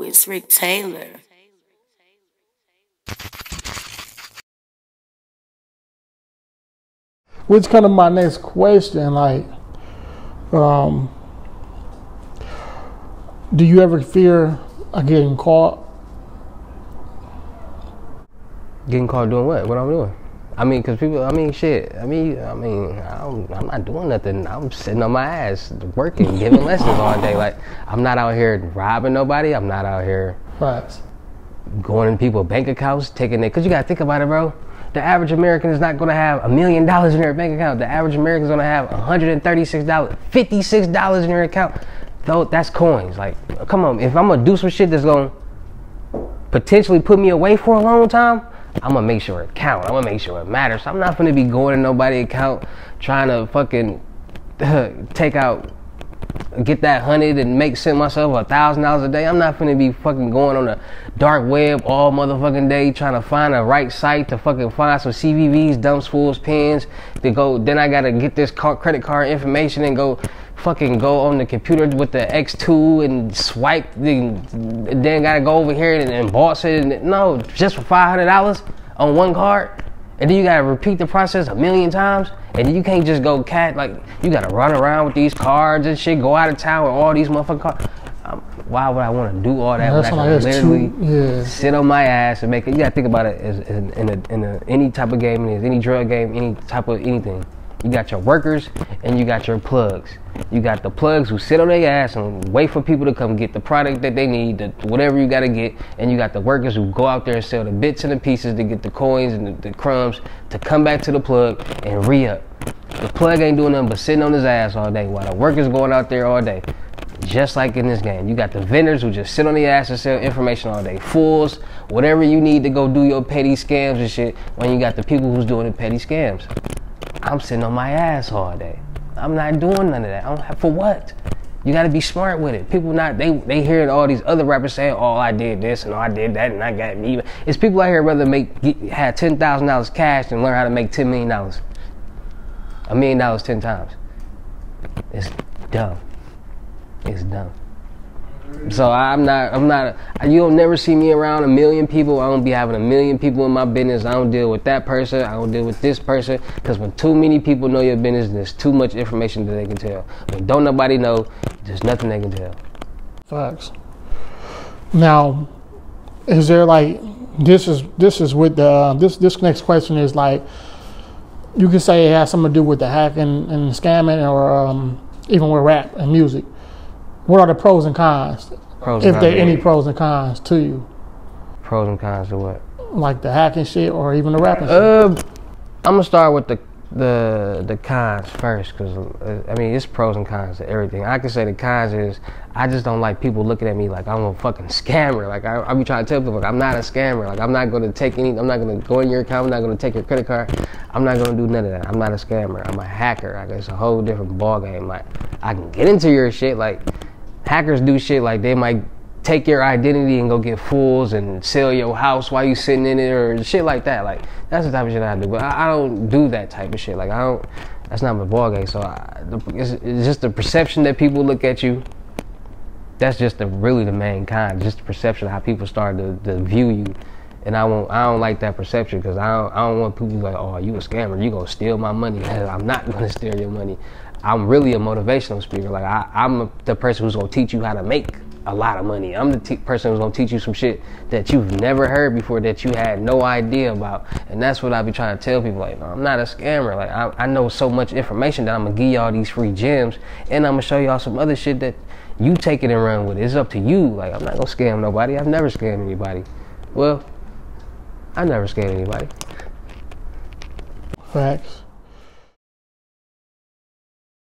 it's Rick Taylor. Which kind of my next question, like, do you ever fear of getting caught? Getting caught doing what? What I'm doing? I mean, cause people. I mean, shit. I'm not doing nothing. I'm sitting on my ass, working, giving lessons all day. Like, I'm not out here robbing nobody. I'm not out here going in people's bank accounts, taking it. Cause you gotta think about it, bro. The average American is not gonna have $1 million in their bank account. The average American is gonna have $136, $56 in their account. Though that's coins. Like, come on. If I'm gonna do some shit that's gonna potentially put me away for a long time, I'm gonna make sure it counts. I'm gonna make sure it matters. I'm not gonna be going to nobody's account trying to fucking get that 100 and send myself $1,000 a day. I'm not gonna be fucking going on the dark web all motherfucking day trying to find a right site to fucking find some CVVs, dump spools, pins to go. Then I gotta get this credit card information and go on the computer with the X2 and swipe, then gotta go over here and emboss it. No, just for $500 on one card, and then you gotta repeat the process 1,000,000 times, and then you can't just go like, you gotta run around with these cards and shit, go out of town with all these motherfucking cards. Why would I want to do all that when I can literally sit on my ass and make it? You gotta think about it as in any type of game, any drug game, any type of anything. You got your workers and you got your plugs. You got the plugs who sit on their ass and wait for people to come get the product that they need, whatever you gotta get, and you got the workers who go out there and sell the bits and the pieces to get the coins and the crumbs to come back to the plug and re-up. The plug ain't doing nothing but sitting on his ass all day while the workers going out there all day. Just like in this game, you got the vendors who just sit on their ass and sell information all day. Fools, whatever you need to go do your petty scams and shit, when you got the people who's doing the petty scams. I'm sitting on my ass all day. I'm not doing none of that. For what? You gotta be smart with it. People they hear all these other rappers saying, oh, I did this and oh, I did that and I got me. It's people out here rather have $10,000 cash and learn how to make $10 million. $1 million 10 times. It's dumb. It's dumb. So I'm not, you'll never see me around 1,000,000 people. I don't be having 1,000,000 people in my business. I don't deal with that person. I don't deal with this person. Because when too many people know your business, there's too much information that they can tell. When don't nobody know, there's nothing they can tell. Facts. Now, is there like, this is with the, this next question is like, you can say it has something to do with the hacking and scamming or even with rap and music. What are the pros and cons? If there are any pros and cons to you? Pros and cons to what? Like the hacking shit or even the rapping shit? I'm gonna start with the cons first, because I mean, it's pros and cons to everything. I can say the cons is I just don't like people looking at me like I'm a fucking scammer. Like I be trying to tell people, like, I'm not a scammer. Like I'm not gonna take I'm not gonna go in your account. I'm not gonna take your credit card. I'm not gonna do none of that. I'm not a scammer. I'm a hacker. Like, it's a whole different ball game. Like, I can get into your shit. Like, hackers do shit like they might take your identity and go get fools and sell your house while you sitting in it or shit like that. Like, that's the type of shit I do. But I don't do that type of shit. Like, that's not my ball game. So it's just the perception that people look at you. That's just really the main kind. Just the perception of how people start to view you. And I don't like that perception, because I don't want people to be like, oh, you a scammer, you gonna steal my money. I'm not gonna steal your money. I'm really a motivational speaker. Like, I'm the person who's gonna teach you how to make a lot of money. I'm the person who's gonna teach you some shit that you've never heard before, that you had no idea about. And that's what I be trying to tell people. Like, no, I'm not a scammer. Like, I know so much information that I'm gonna give y'all these free gems, and I'm gonna show y'all some other shit that you take it and run with it. It's up to you. Like, I'm not gonna scam nobody. I've never scammed anybody. Well, I never scammed anybody. Facts.